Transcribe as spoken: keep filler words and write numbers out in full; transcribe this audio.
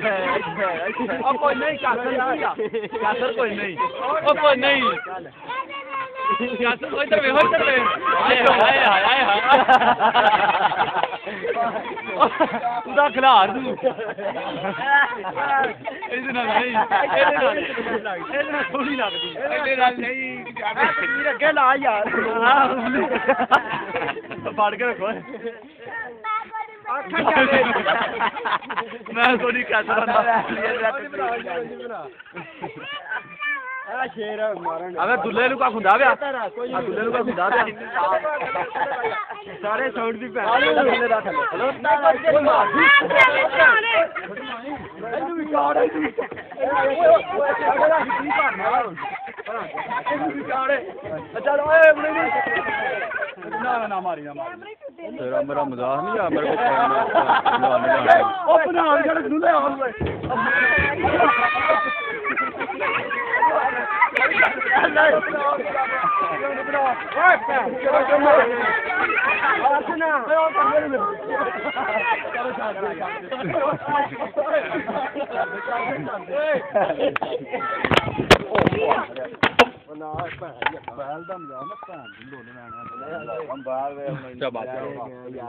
ਉਹ ਕੋਈ ਨਹੀਂ ਕਾਸਰ ਨਹੀਂ ਆ ਕਾਸਰ ਕੋਈ ਨਹੀਂ ਉਹ ਕੋਈ ਨਹੀਂ ਕਾਸਰ ਕੋਈ ਤਾਂ ਵੇ ਹੋਈ ਤਾਂ ਵੇ ਹਾਏ ਹਾਏ ਹਾਏ ਹਾਏ ਉਹਦਾ ਖਿਲਾਰ ਤੂੰ ਇਹਦੇ ਨਾਲ ਨਹੀਂ ਇਹਦੇ ਨਾਲ ਇਹਦੇ ਨਾਲ ਥੋੜੀ ਲੱਗਦੀ ਇਹਦੇ ਨਾਲ ਨਹੀਂ ਵੀਰ ਅੱਗੇ ਲਾ ਯਾਰ ਫੜ ਕੇ ਰੱਖੋ ਮੈਂ ਥੋੜੀ ਕਾਸਰ ਆ ਸ਼ੇਰ ਮਾਰਨ ਅਬੇ ਦੁੱਲੇ ਨੂੰ ਕਾ ਖੁੰਦਾ ਪਿਆ ਦੁੱਲੇ ਨੂੰ ਕਾ ਖੁੰਦਾ ਪਿਆ ਸਾਰੇ ਸਾਊਂਡ ਦੀ ਭੈਣ ਦੁੱਲੇ ਦਾ ਥੱਲੇ ਹਲੋ ਇਹਨੂੰ ਵੀ ਕਾੜ ਇਹਨੂੰ ਵੀ ਕਾੜ ਚੱਲ ਓਏ ਬੁੜੀ ਨਾ ਨਾ ਮਾਰੀ ਨਾ ਮਾਰੀ ਤੇਰਾ ਮੇਰਾ ਮਜ਼ਾਕ ਨਹੀਂ ਆ ਮੇਰੇ ਕੋਲ ਉਹ ਬਣਾ ਜਿਹੜਾ ਦੁੱਲੇ ਆ ਓਏ बैल